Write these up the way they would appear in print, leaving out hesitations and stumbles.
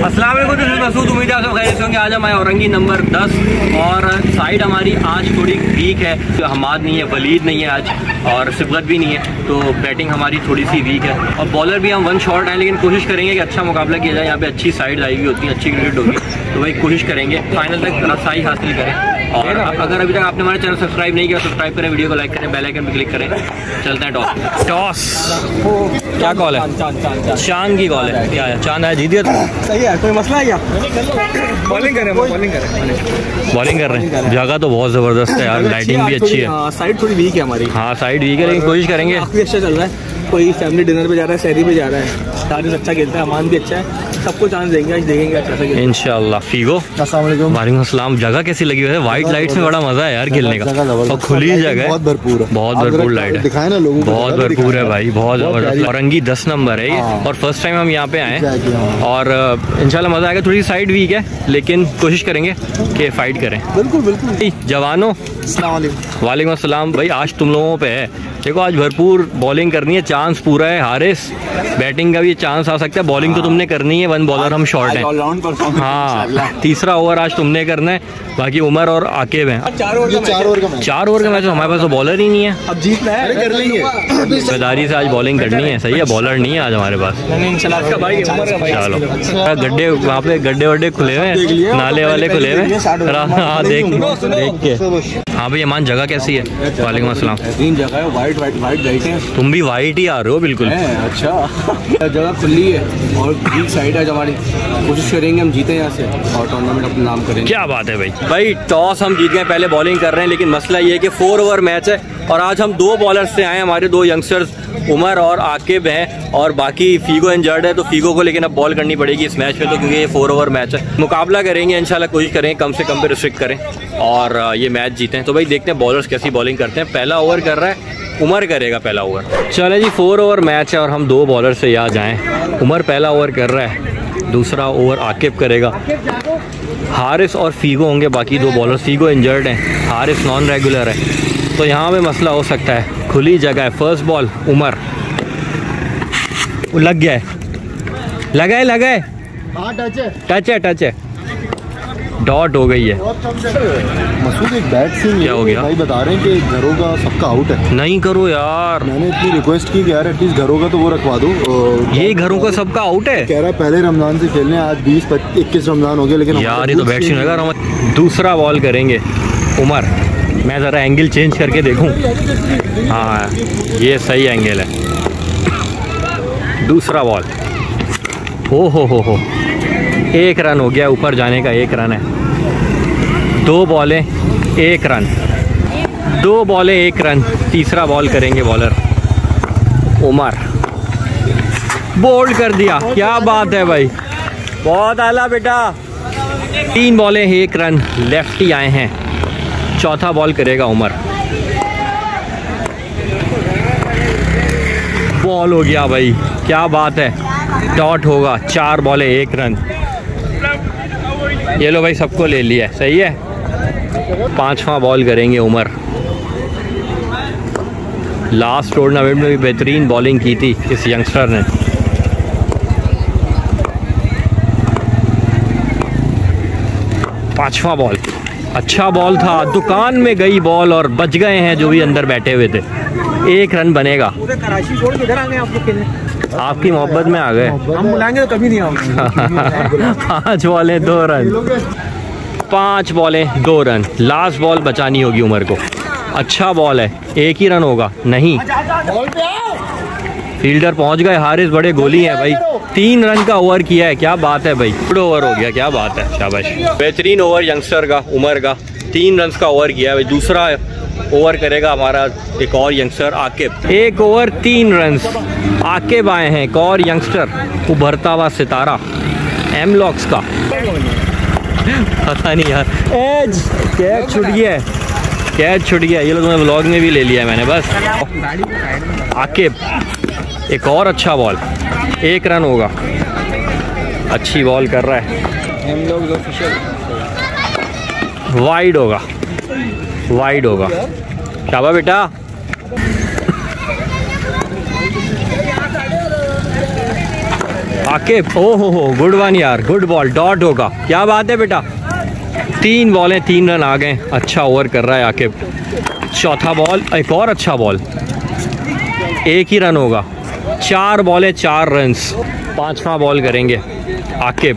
अस्सलाम वालेकुम, this is Masood. उम्मीद है आप सब खैरियत से होंगे। आज हम आए औरंगी नंबर 10 और साइड हमारी आज थोड़ी वीक है। हमाद नहीं है, वलीद नहीं है आज और सिबगत भी नहीं है, तो बैटिंग हमारी थोड़ी सी वीक है और बॉलर भी हम वन शॉट हैं, लेकिन कोशिश करेंगे कि अच्छा मुकाबला किया जाए। यहाँ पे अच्छी साइड आई हुई होती है, अच्छी क्रिकेट होगी, तो वही कोशिश करेंगे फाइनल तक रसाई हासिल करें। और अगर अभी तक आपने हमारा चैनल सब्सक्राइब नहीं किया, सब्सक्राइब करें, वीडियो को लाइक करें, बेल आइकन पे क्लिक करें। चलते हैं टॉस। टॉस क्या कॉल है? चांद की कॉल है। क्या है? चांद आया, जीत गया। सही है, कोई मसला है क्या? बॉलिंग कर रहे हैं। जगह तो बहुत जबरदस्त है यार, लाइटिंग भी अच्छी है। साइड थोड़ी वीक है हमारी। हाँ साइड वीक है, लेकिन कोशिश करेंगे। काफी अच्छा चल रहा है। कोई फैमिली डिनर पे जा रहा है, शहरी पे जा रहा है। तारिस अच्छा खेलता है, अमान भी अच्छा है, सबको चांस देंगे, आज देखेंगे अच्छा सा इंशाल्लाह। फीगो वालेकुम अस्सलाम। जगह कैसी लगी है? व्हाइट लाइट्स में बड़ा मजा है यार खेलने का, और खुली जगह है, बहुत भरपूर लाइट है, दिखाए ना लोगों को, बहुत भरपूर है भाई, बहुत जबरदस्त। औरंगी 10 नंबर है ये, और फर्स्ट टाइम हम यहाँ पे आए और इंशाल्लाह मजा आएगा। थोड़ी साइड वीक है, लेकिन कोशिश करेंगे कि फाइट करें। बिल्कुल जवानों वालेकुम अस्सलाम। भाई आज तुम लोगों पे है, देखो आज भरपूर बॉलिंग करनी है, चांस पूरा है। हारिस बैटिंग का भी चांस आ सकता है, बॉलिंग तो तुमने करनी है, वन बॉलर हम शॉर्ट हैं। हाँ तीसरा ओवर आज तुमने करना है, बाकी उमर और आकिब हैं। 4 ओवर का मैच, हमारे पास तो बॉलर ही नहीं है। अब जीतना है, कर लेंगे। जिम्मेदारी से आज बॉलिंग करनी है, सही है। बॉलर नहीं है आज हमारे पास। चलो गड्ढे, वहाँ पे गड्ढे वड्डे खुले हुए हैं, नाले वाले खुले हुए हैं। हाँ देख के। हाँ भाई अमान, जगह कैसी है? वालेकुम अस्सलाम। 3 जगह है, वाइट है। तुम भी वाइट ही आ रहे हो बिल्कुल। अच्छा जगह खुली है और वीक साइड है हमारी। कोशिश करेंगे हम जीते यहाँ से और टूर्नामेंट अपना नाम करेंगे। क्या बात है भाई टॉस हम जीत गए, पहले बॉलिंग कर रहे हैं, लेकिन मसला ये है कि 4 ओवर मैच है और आज हम 2 बॉलर्स से आए। हमारे 2 यंगस्टर्स उमर और आकिब हैं और बाकी फीगो इंजर्ड है, तो फीगो को लेकिन अब बॉल करनी पड़ेगी इस मैच में, तो क्योंकि ये 4 ओवर मैच है। मुकाबला करेंगे इंशाल्लाह, कोशिश करेंगे कम से कम पे रिस्ट्रिक्ट करें और ये मैच जीतें। तो भाई देखते हैं बॉलर्स कैसी बॉलिंग करते हैं। पहला ओवर कर रहा है उमर, करेगा पहला ओवर। चले जी, 4 ओवर मैच है और हम 2 बॉलर से यहाँ जाएँ। उमर पहला ओवर कर रहा है, दूसरा ओवर आकिब करेगा। हारिस और फीगो होंगे बाकी 2 बॉलर। फीगो इंजर्ड हैं, हारिस नॉन रेगुलर है, तो यहाँ पे मसला हो सकता है। खुली जगह है। फर्स्ट बॉल उमर, लग गया है, लगा है। टच है, डॉट हो गई है। मसूद एक बैट से क्या हो गया? भाई बता रहे हैं कि घरों का सबका आउट है। नहीं करो यार, मैंने इतनी रिक्वेस्ट की कि यार एटलीस्ट घरों का तो वो रखवा दो। ये घरों का सबका आउट है। कह रहा है पहले रमजान से खेलने, आज 20-21 रमजान हो गया, लेकिन यार ये तो बैट सीन होगा। दूसरा बॉल करेंगे उमर, मैं ज़रा एंगल चेंज करके देखूं। हाँ ये सही एंगल है। दूसरा बॉल, हो 1 रन हो गया, ऊपर जाने का 1 रन है। 2 बॉलें 1 रन, 2 बॉलें 1 रन। तीसरा बॉल करेंगे बॉलर उमर, बोल्ड कर दिया। क्या बात है भाई, बहुत आला बेटा। 3 बॉलें 1 रन, लेफ्टी आए हैं। चौथा बॉल करेगा उमर, बॉल हो गया भाई, क्या बात है। डॉट होगा, 4 बॉलें 1 रन। ये लो भाई, सबको ले लिया, सही है। 5वां बॉल करेंगे उमर। लास्ट टूर्नामेंट में भी बेहतरीन बॉलिंग की थी इस यंगस्टर ने। पांचवा बॉल, अच्छा बॉल था, दुकान में गई बॉल और बच गए हैं जो भी अंदर बैठे हुए थे। 1 रन बनेगा। कराची छोड़ के इधर आ गए आप लोग खेलने? आपकी मोहब्बत में आ गए, हम बुलाएंगे तो कभी नहीं आओगे। 5 बॉलें 2 रन, 5 बॉलें 2 रन। लास्ट बॉल बचानी होगी उमर को। अच्छा बॉल है, 1 ही रन होगा। नहीं, फील्डर पहुंच गए। हारिस बड़े गोली हैं भाई, 3 रन का ओवर किया है। क्या बात है भाई, गुड ओवर हो गया, क्या बात है, शाबाश। बेहतरीन ओवर यंगस्टर का, उमर का। 3 रन का ओवर किया है भाई। दूसरा ओवर करेगा हमारा एक और youngster Aqib. 1 over 3 run, Aqib आए हैं, एक और यंगस्टर, उभरता हुआ सितारा एम लॉक्स का। पता नहीं यार, एज कैच छूट गया है, कैच छूट गया। ये लोग मैं व्लॉग में भी ले लिया है मैंने। बस आकिब, एक और अच्छा बॉल, 1 रन होगा। अच्छी बॉल कर रहा है, वाइड होगा, वाइड होगा। शाबाश बेटा। आकिब, ओहो हो, गुड वन यार, गुड बॉल, डॉट होगा। क्या बात है बेटा, 3 बॉलें 3 रन आ गए। अच्छा ओवर कर रहा है आकिब। चौथा बॉल, एक और अच्छा बॉल, 1 ही रन होगा। 4 बॉलें 4 रन्स। 5वां बॉल करेंगे आकिब।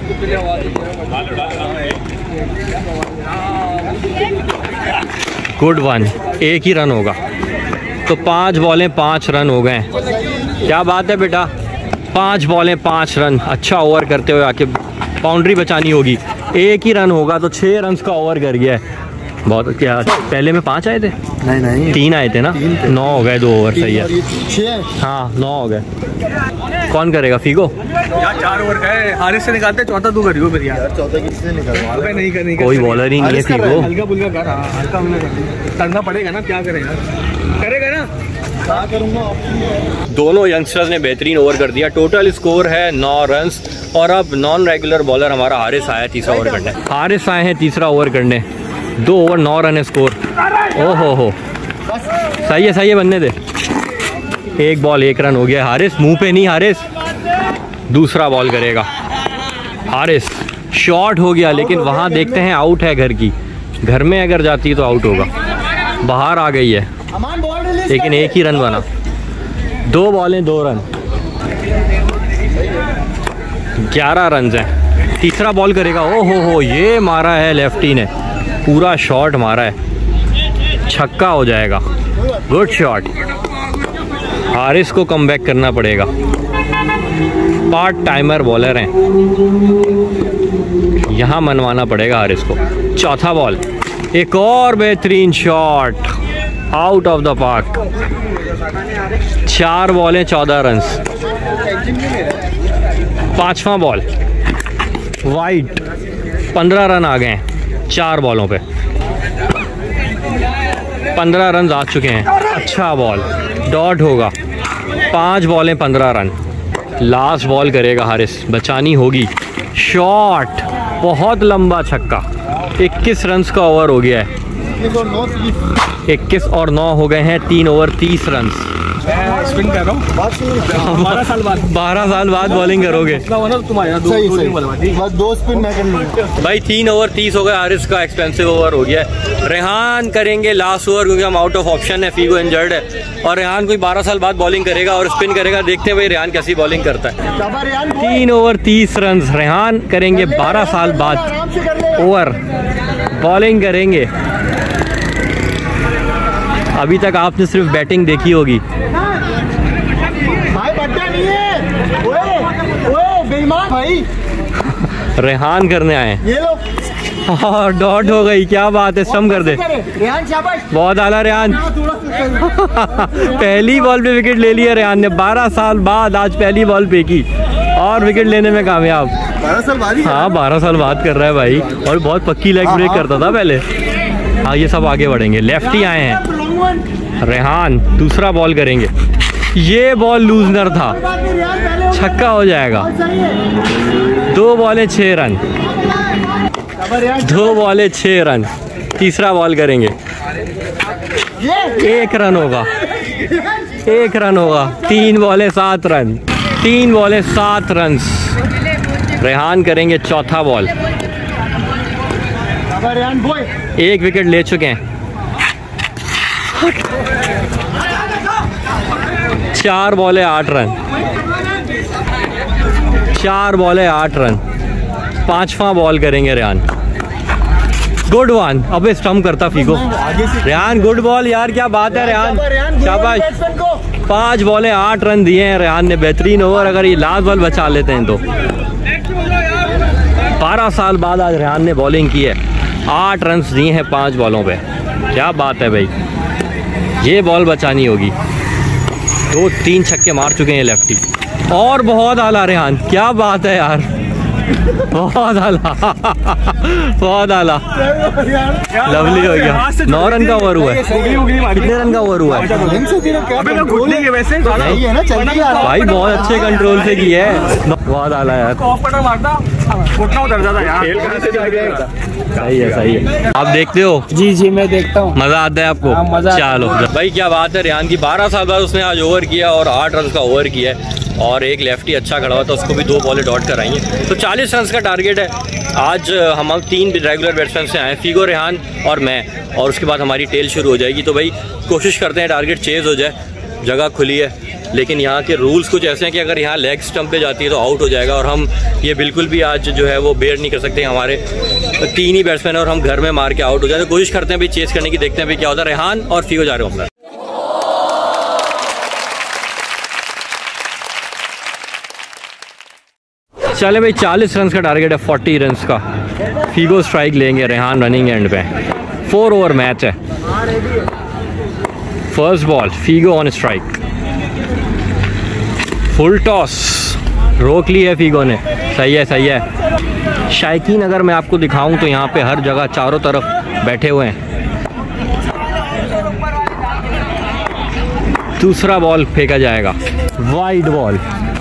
गुड वन, 1 ही रन होगा। तो 5 बॉलें 5 रन हो गए। क्या बात है बेटा, 5 बॉलें 5 रन। अच्छा ओवर करते हुए आके बाउंड्री बचानी होगी। 1 ही रन होगा तो 6 रन का ओवर कर गया है। बहुत क्या, पहले में 5 आए थे? नहीं 3 आए थे ना, 9 हो गए, 2 ओवर। सही है, 6 हाँ 9 हो गए। कौन करेगा? फीगो यार 4 ओवर का है, हारिस से निकालते, चौथा तू करियो फिर यार। चौथा किससे निकालवा? नहीं करनी, कोई बॉलर ही नहीं है फीगो। हल्का फुल्का कर, हल्का करना पड़ेगा ना, क्या करेगा, करेगा ना, क्या करूँगा। दोनों यंगस्टर्स ने बेहतरीन ओवर कर दिया। टोटल स्कोर है 9 रन्स। और अब नॉन रेगुलर बॉलर हमारा हारिस आया तीसरा ओवर करने। हारिस आए हैं तीसरा ओवर करने। 2 ओवर 9 रन है स्कोर। ओहो हो, सही है बनने दे। 1 बॉल 1 रन हो गया। हारिस मुंह पे नहीं, हारिस दूसरा बॉल करेगा। हारिस शॉट हो गया, लेकिन वहाँ देखते हैं आउट है घर की। घर में अगर जाती तो आउट होगा। बाहर आ गई है, लेकिन 1 ही रन बना। 2 बॉलें 2 रन, 11 रन हैं। तीसरा बॉल करेगा। ओहो हो, ये मारा है लेफ्टी ने, पूरा शॉट मारा है, छक्का हो जाएगा। Good shot. हारिस को कमबैक करना पड़ेगा। पार्ट टाइमर बॉलर हैं, यहाँ मनवाना पड़ेगा हारिस को। चौथा बॉल, एक और बेहतरीन shot, out of the park. 4 बॉलें 14 रन्स। 5वां बॉल वाइड, 15 रन आ गए हैं 4 बॉलों पे। 15 रन आ चुके हैं। अच्छा बॉल, डॉट होगा। 5 बॉलें 15 रन। लास्ट बॉल करेगा हारिस, बचानी होगी। शॉट, बहुत लंबा छक्का। 21 रन का ओवर हो गया है। 21 और 9 हो गए हैं। 3 ओवर 30 रन। स्पिन कर रहा हूँ। 12 साल बाद बॉलिंग करोगे। बस 2 स्पिन मैं कर लूँगा भाई। 3 ओवर 30 हो गए। हारिस का एक्सपेंसिव ओवर हो गया है। रेहान करेंगे लास्ट ओवर, क्योंकि हम आउट ऑफ ऑप्शन है, फीगो इंजर्ड है। और रेहान कोई 12 साल बाद बॉलिंग करेगा और स्पिन करेगा। देखते हैं भाई रेहान कैसी बॉलिंग करता है। 3 ओवर 30 रन। रेहान करेंगे 12 साल बाद ओवर, बॉलिंग करेंगे। अभी तक आपने सिर्फ बैटिंग देखी होगी। भाई रेहान करने आए और डॉट हो गई। क्या बात है, सम कर दे। बहुत आला रेहान। पहली बॉल पे विकेट ले लिया रेहान ने। 12 साल बाद आज पहली बॉल पे की और विकेट लेने में कामयाब। 12 साल बाद ही। हाँ 12 साल बाद कर रहा है भाई। और बहुत पक्की लेग ब्रेक करता था पहले। हाँ ये सब आगे बढ़ेंगे। लेफ्टी आए हैं रेहान, दूसरा बॉल करेंगे। ये बॉल लूजनर था, छक्का हो जाएगा। 2 बॉलें 6 रन। 2 बॉलें 6 रन। तीसरा बॉल करेंगे। 1 रन होगा, 1 रन होगा। 3 बॉलें 7 रन। 3 बॉलें 7 रन। रेहान करेंगे चौथा बॉल। 1 विकेट ले चुके हैं। 4 बॉलें 8 रन। 4 बॉलें 8 रन। 5वां बॉल करेंगे रेहान। Good one. अबे स्टम्प करता फीगो। रेहान गुड बॉल यार, क्या बात है रेहान, शाबाश। 5 बॉलें 8 रन दिए हैं रेहान ने। बेहतरीन ओवर। अगर ये लास्ट बॉल बचा लेते हैं तो 12 साल बाद आज रेहान ने बॉलिंग की है। 8 रन दिए हैं 5 बॉलों पे। क्या बात है भाई, ये बॉल बचानी होगी। 2-3 छक्के मार चुके हैं लेफ्टी। और बहुत आला रेहान, क्या बात है यार, बहुत आला। बहुत आला, लवली हो गया। 9 रन का ओवर हुआ है। कितने रन का ओवर हुआ है भाई? बहुत अच्छे कंट्रोल से किया है। बहुत आला यार। घुटना उतर जाता यार। सही है सही है। आप देखते हो? जी जी मैं देखता हूँ। मजा आता है आपको? मजा। चलो भाई क्या बात है। रेहान की 12 साल बाद उसने आज ओवर किया और 8 रन का ओवर किया है और एक लेफ्टी अच्छा खड़ा हुआ था, उसको भी 2 बॉलें डॉट कराई हैं। तो 40 रन का टारगेट है। आज हम 3 रेगुलर बैट्समैन से आए, फीगो, रेहान और मैं, और उसके बाद हमारी टेल शुरू हो जाएगी। तो भाई कोशिश करते हैं टारगेट चेज़ हो जाए। जगह खुली है लेकिन यहाँ के रूल्स कुछ ऐसे हैं कि अगर यहाँ लेग स्टंप पे जाती है तो आउट हो जाएगा, और हम ये बिल्कुल भी आज जो है वो बेयर नहीं कर सकते। हमारे 3 ही बैट्समैन और हम घर में मार के आउट हो जाए। तो कोशिश करते हैं भाई चेज़ करने की, देखते हैं भाई क्या होता है। रेहान और फीगो जा रहे हो अपना। चले भाई 40 रन का टारगेट है, 40 रन का। फीगो स्ट्राइक लेंगे, रेहान रनिंग एंड पे। 4 ओवर मैच है। First ball, Figo on strike. Full toss रोक ली है फीगो ने। सही है सही है। शायकीन अगर मैं आपको दिखाऊं तो यहाँ पे हर जगह चारों तरफ बैठे हुए हैं। दूसरा बॉल फेंका जाएगा, वाइड बॉल।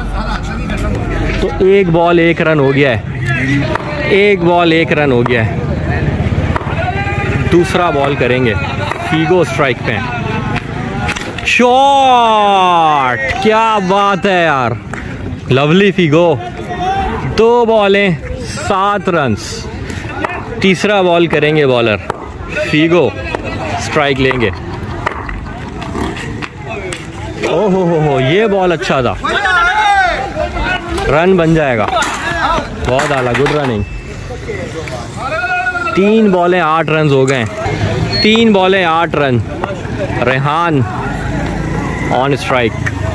तो 1 बॉल 1 रन हो गया है। 1 बॉल 1 रन हो गया है। दूसरा बॉल करेंगे, फीगो स्ट्राइक पे। शॉट, क्या बात है यार, लवली फीगो। 2 बॉलें 7 रन्स। तीसरा बॉल करेंगे बॉलर, फीगो स्ट्राइक लेंगे। ओहो हो, ये बॉल अच्छा था, रन बन जाएगा। बहुत आला, गुड रनिंग। 3 बॉलें 8 रन हो गए। 3 बॉलें 8 रन। Rehan on strike.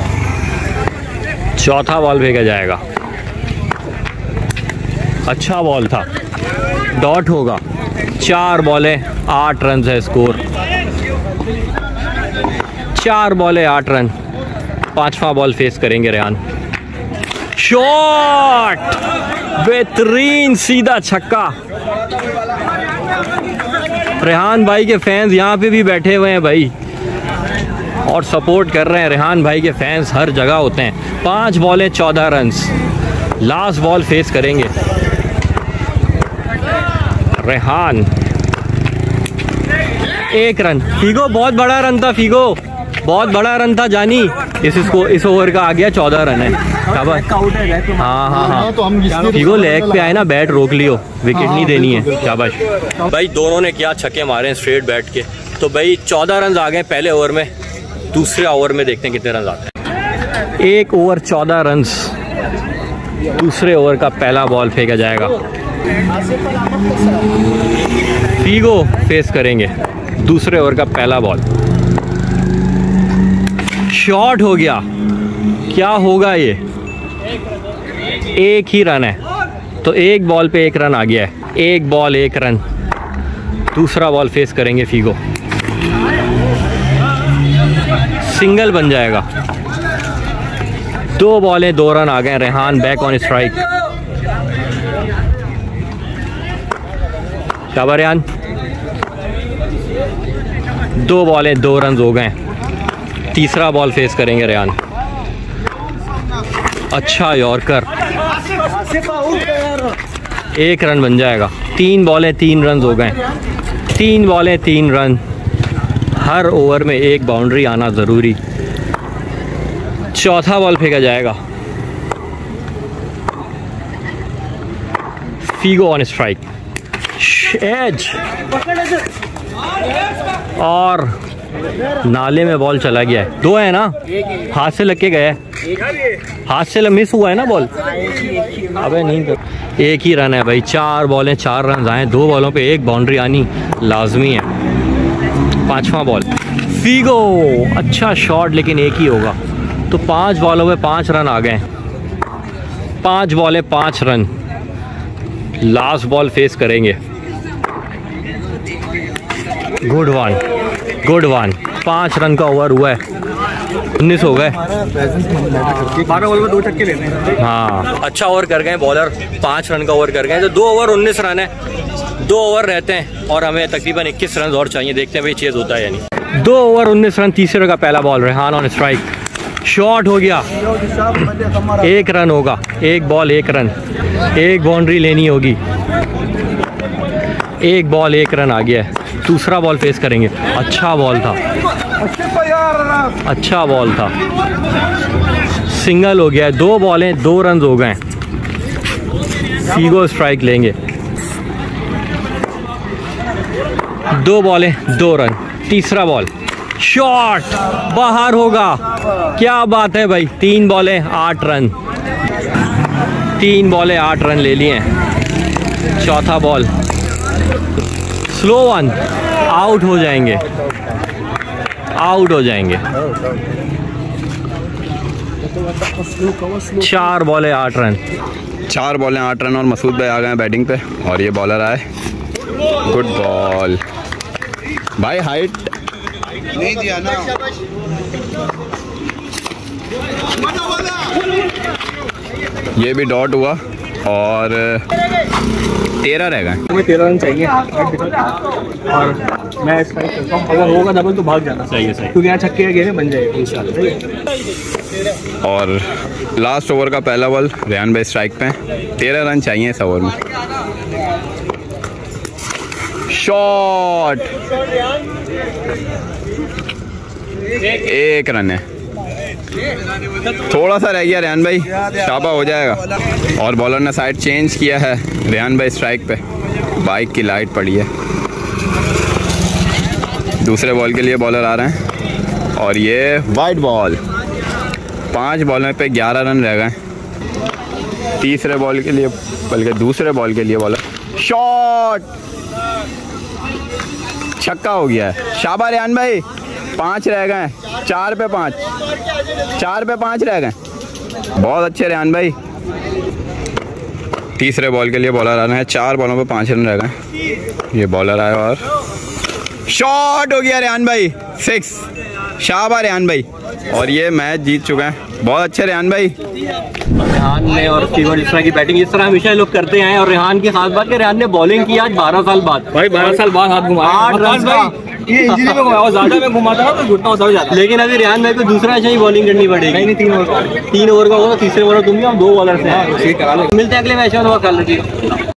चौथा बॉल फेंका जाएगा, अच्छा बॉल था, डॉट होगा। 4 बॉलें 8 रन है स्कोर। 4 बॉलें 8 रन। 5वां बॉल फेस करेंगे रेहान। शॉट, बेहतरीन सीधा छक्का। रेहान भाई के फैंस यहाँ पे भी बैठे हुए हैं भाई और सपोर्ट कर रहे हैं। रेहान भाई के फैंस हर जगह होते हैं। 5 बॉलें 14 रन्स। लास्ट बॉल फेस करेंगे रेहान। 1 रन। फीगो बहुत बड़ा रन था, फीगो बहुत बड़ा रन था जानी। इस ओवर का आ गया 14 रन है। हाँ, फीगो लेग पे आए ना, बैट रोक लियो, विकेट नहीं देनी है। शाबाश भाई, दोनों ने क्या छक्के मारे हैं स्ट्रेट बैट के। तो भाई 14 रन आ गए पहले ओवर में। दूसरे ओवर में देखते हैं कितने रन आते हैं। 1 ओवर 14 रन। दूसरे ओवर का पहला बॉल फेंका जाएगा, फीगो फेस करेंगे। दूसरे ओवर का पहला बॉल, शॉट हो गया। क्या होगा ये? 1 ही रन है, तो 1 बॉल पे 1 रन आ गया है। 1 बॉल 1 रन। दूसरा बॉल फेस करेंगे फीगो, सिंगल बन जाएगा। 2 बॉलें 2 रन आ गए। Rehan back on strike. शाबाश रेहान। 2 बॉलें 2 रन हो गए। तीसरा बॉल फेस करेंगे रेहान। अच्छा यॉर्कर, 1 रन बन जाएगा। 3 बॉलें 3 रन हो गए। 3 बॉलें 3 रन। हर ओवर में 1 बाउंड्री आना ज़रूरी। चौथा बॉल फेंका जाएगा, फीगो ऑन स्ट्राइक। एज और नाले में बॉल चला गया है। 2 है ना, हाथ से लग के गया है। हाथ से मिस हुआ है ना बॉल। अबे नहीं, तो 1 ही रन है भाई। 4 बॉलें 4 रन आए। 2 बॉलों पे 1 बाउंड्री आनी लाजमी है। 5वां बॉल, फीगो। अच्छा शॉट, लेकिन 1 ही होगा। तो 5 बॉलों में 5 रन आ गए। 5 बॉलें 5 रन। लास्ट बॉल फेस करेंगे, good one, good one. 5 run का ओवर हुआ है। 19 हो गए। 12 बॉल में 2 छक्के लेने हैं। हाँ, अच्छा ओवर कर गए बॉलर। 5 रन का ओवर कर गए। तो 2 ओवर 19 रन है। 2 ओवर रहते हैं और हमें तकरीबन 21 रन और चाहिए। देखते हैं भाई चेज होता है या नहीं। 2 ओवर 19 रन। तीसरे का पहला ball, Rehan on strike. Shot हो गया, 1 रन होगा, 1 बॉल 1 रन, 1 बाउंड्री लेनी होगी, 1 बॉल 1 रन आ गया है। दूसरा बॉल फेस करेंगे। अच्छा बॉल था, अच्छा बॉल था, सिंगल हो गया है। 2 बॉलें 2 रन हो गए। फीगो स्ट्राइक लेंगे। 2 बॉलें 2 रन। तीसरा बॉल शॉट बाहर होगा। क्या बात है भाई, 3 बॉलें 8 रन, 3 बॉलें 8 रन ले लिए हैं। चौथा बॉल स्लो 1, आउट हो जाएंगे, आउट हो जाएंगे। 4 बॉलें 8 रन, 4 बॉलें 8 रन और मसूद भाई आ गए हैं बैटिंग पे और ये बॉलर आए। गुड बॉल भाई, हाइट नहीं दिया ना। ये भी डॉट हुआ और 13 रह गए। तुम्हें 13 रन चाहिए और मैं स्ट्राइक करता हूँ। अगर होगा डबल तो भाग जाना चाहिए, सही, क्योंकि यहाँ छक्के गेंद बन जाएगी इंशाल्लाह। और लास्ट ओवर का पहला बॉल, रेहान भाई स्ट्राइक पे। 13 रन चाहिए इस ओवर में। शॉट, 1 रन है, थोड़ा सा रह गया रेहान भाई, शाबा हो जाएगा। और बॉलर ने साइड चेंज किया है, रेहान भाई स्ट्राइक पे। बाइक की लाइट पड़ी है। दूसरे बॉल के लिए बॉलर आ रहे हैं और ये वाइड बॉल। 5 बॉलों पे 11 रन रह गए। तीसरे बॉल के लिए, बल्कि दूसरे बॉल के लिए बॉलर शॉट, छक्का हो गया है। शाबा रेहान भाई, 5 रह गए, 4 पे 5, 4 पे 5 रह गए। बहुत अच्छे रेहान भाई। तीसरे बॉल के लिए बॉलर आ रहे हैं। 4 बॉलों पे 5 रन रह गए। ये बॉलर आया और शॉट हो गया रेहान भाई, 6। शाबा रेहान भाई, और ये मैच जीत चुके हैं। बहुत अच्छे रेहान भाई। रेहान ने और फीगो इस तरह की बैटिंग इस तरह हमेशा लोग करते हैं। और रेहान की खास बात है, रेहान ने बॉलिंग की आज 12 साल बाद। भाई 12 साल बाद हाथ घुमाया, 8 रन भाई, ये इंजरी में घुमाया, ज्यादा में घुमाता ना तो घुटना उतर जाता। लेकिन अभी रेहान भाई को दूसरा अच्छा ही बॉलिंग करनी पड़ेगी। नहीं 3 ओवर का, 3 ओवर का होगा, तीसरे ओवर तुम भी, हम 2 बॉलर से हैं। ठीक करा लो। मिलते हैं अगले मैच में, ख्याल रखिएगा।